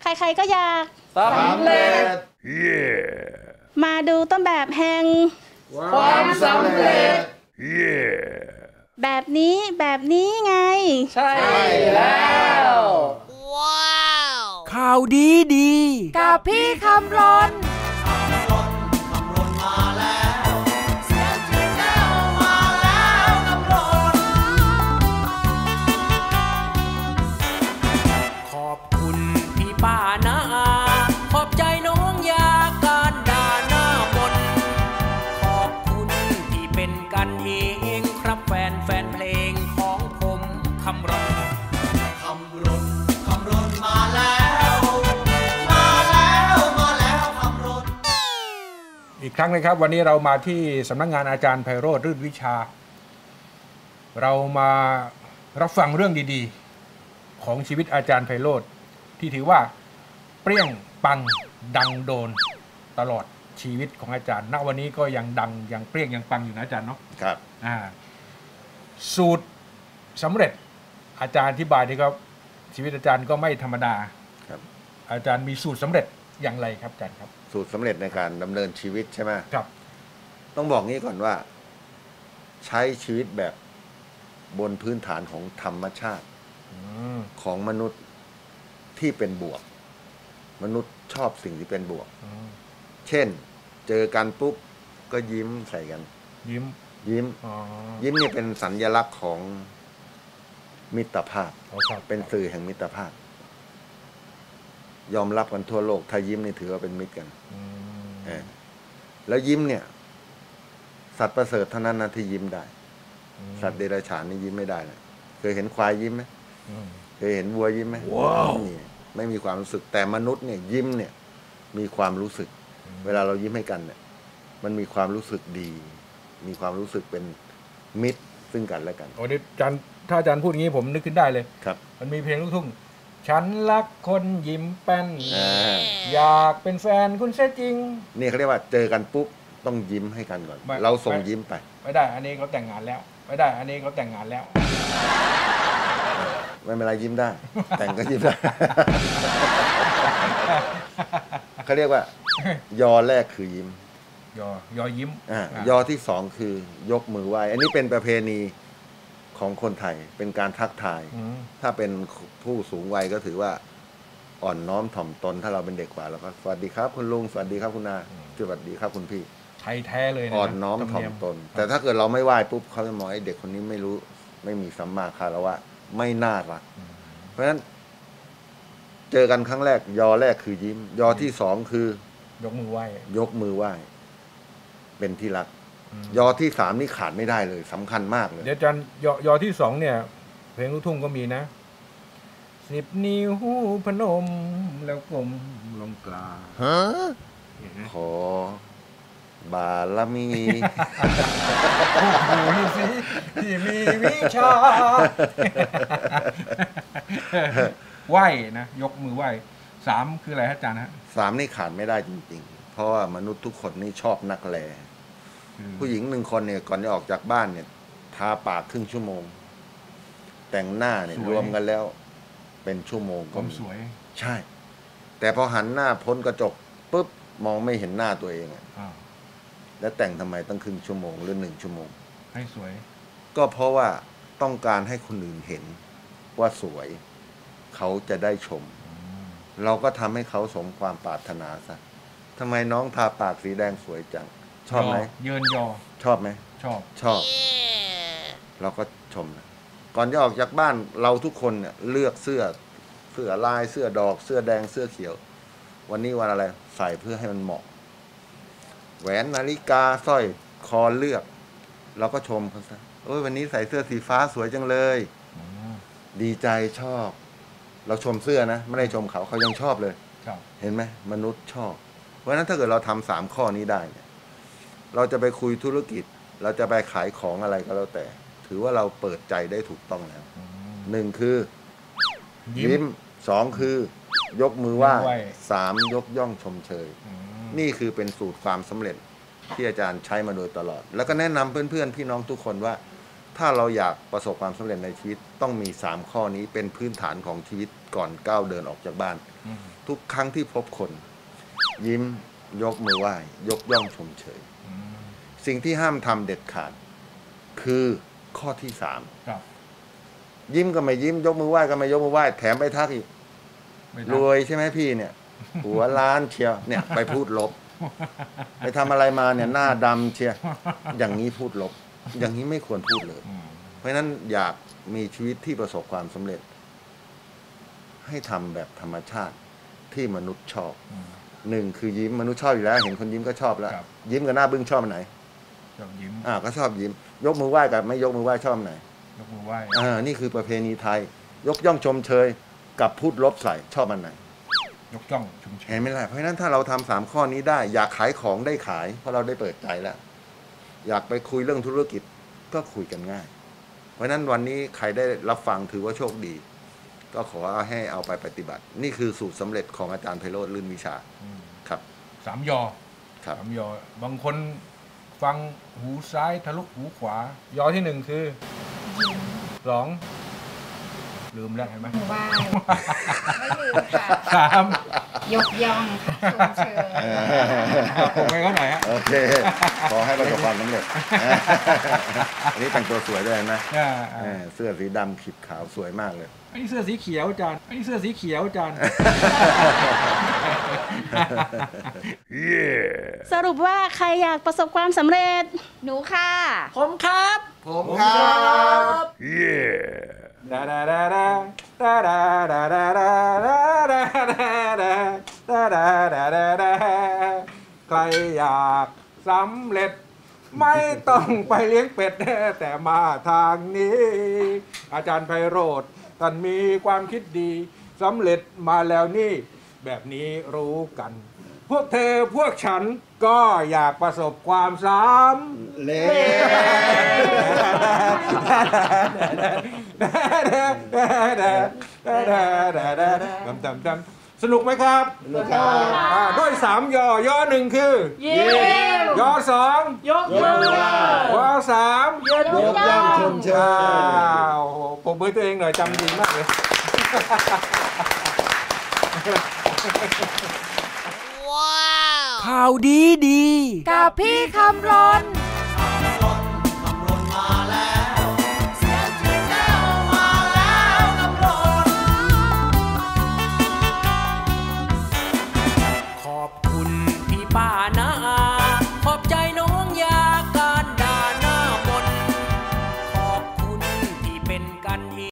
ใครๆก็อยากสำเร็จมาดูต้นแบบแห่งความสำเร็จแบบนี้ไงใช่แล้วว้าวข่าวดีกับพี่คำรนอีกครั้งนะครับวันนี้เรามาที่สำนักงานอาจารย์ไพโรจน์รื่นวิชาเรามารับฟังเรื่องดีๆของชีวิตอาจารย์ไพโรจน์ที่ถือว่าเปรี้ยงปังดังโดนตลอดชีวิตของอาจารย์ณวันนี้ก็ยังดังยังเปรี้ยงยังปังอยู่นะอาจารย์เนาะครับสูตรสำเร็จอาจารย์อธิบายที่ครับชีวิตอาจารย์ก็ไม่ธรรมดาครับอาจารย์มีสูตรสำเร็จอย่างไรครับอาจารย์ครับสูตรสำเร็จในการดำเนินชีวิตใช่ไหมครับต้องบอกงี้ก่อนว่าใช้ชีวิตแบบบนพื้นฐานของธรรมชาติของมนุษย์ที่เป็นบวกมนุษย์ชอบสิ่งที่เป็นบวกเช่นเจอกันปุ๊บก็ยิ้มใส่กันยิ้มนี่เป็นสัญลักษณ์ของมิตรภาพเป็นสื่อแห่งมิตรภาพยอมรับกันทั่วโลกถ้ายิ้มนี่ถือว่าเป็นมิตรกันแล้วยิ้มเนี่ยสัตว์ประเสริฐเท่านั้นนะที่ยิ้มได้สัตว์เดรัจฉานนี่ยิ้มไม่ได้นะเคยเห็นควายยิ้มไหมเคยเห็นวัวยิ้มไหมนี่ไม่มีความรู้สึกแต่มนุษย์เนี่ยยิ้มเนี่ยมีความรู้สึกเวลาเรายิ้มให้กันเนี่ยมันมีความรู้สึกดีมีความรู้สึกเป็นมิตรซึ่งกันและกันโอ้ดิอาจารย์ถ้าอาจารย์พูดอย่างนี้ผมนึกขึ้นได้เลยครับมันมีเพลงลูกทุ่งฉันรักคนยิ้มแป้นอยากเป็นแฟนคุณเสียจริงนี่เขาเรียกว่าเจอกันปุ๊บต้องยิ้มให้กันก่อนเราส่งยิ้มไปไม่ได้อันนี้เขาแต่งงานแล้วไม่ได้อันนี้เขาแต่งงานแล้วไม่เป็นไรยิ้มได้แต่งก็ยิ้มได้เขาเรียกว่ายอแรกคือยิ้มยอยิ้มยอที่สองคือยกมือไหว้อันนี้เป็นประเพณีของคนไทยเป็นการทักทายถ้าเป็นผู้สูงวัยก็ถือว่าอ่อนน้อมถ่อมตนถ้าเราเป็นเด็กกว่าเราก็สวัสดีครับคุณลุงสวัสดีครับคุณนาสวัสดีครับคุณพี่ไทยแท้เลยอ่อนน้อมถ่อมตนแต่ถ้าเกิดเราไม่ไหว้ปุ๊บเขาจะมองไอ้เด็กคนนี้ไม่รู้ไม่มีสัมมาคารวะไม่น่ารักเพราะฉะนั้นเจอกันครั้งแรกยอแรกคือยิ้มยอที่สองคือยกมือไหว้เป็นที่รักยอที่สามนี่ขาดไม่ได้เลยสำคัญมากเลยเดี๋ยวอาจารย์ยอที่สองเนี่ยเพลงลูกทุ่งก็มีนะ10 นิ้วพนมแล้วกลมลงกลางขอบารมีที่มีวิชาไหว้นะยกมือไหว้3คืออะไรอาจารย์ฮะ 3นี่ขาดไม่ได้จริงๆเพราะว่ามนุษย์ทุกคนนี่ชอบนักแลผู้หญิง1คนเนี่ยก่อนจะออกจากบ้านเนี่ยทาปากครึ่งชั่วโมงแต่งหน้าเนี่ยรวมกันแล้วเป็นชั่วโมงก็สวยใช่แต่พอหันหน้าพ้นกระจกปุ๊บมองไม่เห็นหน้าตัวเองแล้วแต่งทำไมตั้งครึ่งชั่วโมงหรือ1 ชั่วโมงให้สวยก็เพราะว่าต้องการให้คนอื่นเห็นว่าสวยเขาจะได้ชมเราก็ทำให้เขาสมความปรารถนาซะทำไมน้องทาปากสีแดงสวยจังชอบไหมเยินยอชอบไหมชอบเราก็ชมนะก่อนจะออกจากบ้านเราทุกคนเนี่ยเลือกเสื้อลายเสื้อดอกเสื้อแดงเสื้อเขียววันนี้วันอะไรใส่เพื่อให้มันเหมาะแหวนนาฬิกาสร้อยคอเลือกเราก็ชมเขาซะวันนี้ใส่เสื้อสีฟ้าสวยจังเลยดีใจชอบเราชมเสื้อนะไม่ได้ชมเขายังชอบเลยเห็นไหมมนุษย์ชอบเพราะฉะนั้นถ้าเกิดเราทำ3 ข้อนี้ได้เนี่ยเราจะไปคุยธุรกิจเราจะไปขายของอะไรก็แล้วแต่ถือว่าเราเปิดใจได้ถูกต้องแล้ว1คือยิ้ม2คือยกมือไหว้3ยกย่องชมเชยนี่คือเป็นสูตรความสำเร็จที่อาจารย์ใช้มาโดยตลอดแล้วก็แนะนำเพื่อนๆพี่น้องทุกคนว่าถ้าเราอยากประสบความสำเร็จในชีวิตต้องมี3ข้อนี้เป็นพื้นฐานของชีวิตก่อนก้าวเดินออกจากบ้านทุกครั้งที่พบคนยิ้มยกมือไหว้ยกย่องชมเชยสิ่งที่ห้ามทำเด็ดขาดคือข้อที่3ยิ้มก็ไม่ยิ้มยกมือไหว้ก็ไม่ยกมือไหว้แถมไปทักอีกรวยใช่ไหมพี่เนี่ยหัวล้านเชียวเนี่ยไปพูดลบไปทำอะไรมาเนี่ยหน้าดำเชียวอย่างนี้พูดลบอย่างนี้ไม่ควรพูดเลยเพราะฉะนั้นอยากมีชีวิตที่ประสบความสำเร็จให้ทำแบบธรรมชาติที่มนุษย์ชอบ1คือยิ้มมนุษย์ชอบอยู่แล้วเห็นคนยิ้มก็ชอบแล้วยิ้มกับหน้าบึ้งชอบอันไหนชอบยิ้มก็ชอบยิ้มยกมือไหว้กับไม่ยกมือไหว้ชอบอันไหนยกมือไหว้นี่คือประเพณีไทยยกย่องชมเชยกับพูดลบใส่ชอบอันไหนยกย่องชมเชยเห็นไหมล่ะเพราะฉะนั้นถ้าเราทำ3ข้อนี้ได้อยากขายของได้ขายเพราะเราได้เปิดใจแล้วอยากไปคุยเรื่องธุรกิจก็คุยกันง่ายเพราะฉะนั้นวันนี้ใครได้รับฟังถือว่าโชคดีก็ขอให้เอาไปปฏิบัตินี่คือสูตรสำเร็จของอาจารย์ไพโรจน์ลื่นวิชาครับ 3 ยอครับ3 ยอบางคนฟังหูซ้ายทะลุหูขวายอที่1คือ2ลืมแล้วเห็นไหมไหว้ไม่ลืมค่ะ 3 ยกย่องค่ะชมเชยผมไปเขาหน่อยฮะโอเคขอให้ประสบความสำเร็จอันนี้แต่งตัวสวยด้วยนะเสื้อสีดำขีดขาวสวยมากเลยอันนี้เสื้อสีเขียวอาจารย์อันนี้เสื้อสีเขียวอาจารย์สรุปว่าใครอยากประสบความสำเร็จหนูค่ะผมครับผมครับดาดาดาดาดาดาดาดาดาดาดาดาดาดาดาดาดาใครอยากสำเร็จไม่ต้องไปเลี้ยงเป็ดแต่มาทางนี้อาจารย์ไพโรจน์ท่านมีความคิดดีสำเร็จมาแล้วนี่แบบนี้รู้กันพวกเธอพวกฉันก็อยากประสบความสำเร็จสนุกไหมครับด้วย3 ยอ1คือยิ้มยอ2 ยกมือไหว้ยอ3 ยกย่องชมเชยผมมือตัวเองหน่อยจำดีมากเลยข่าวดีกับพี่คำรณ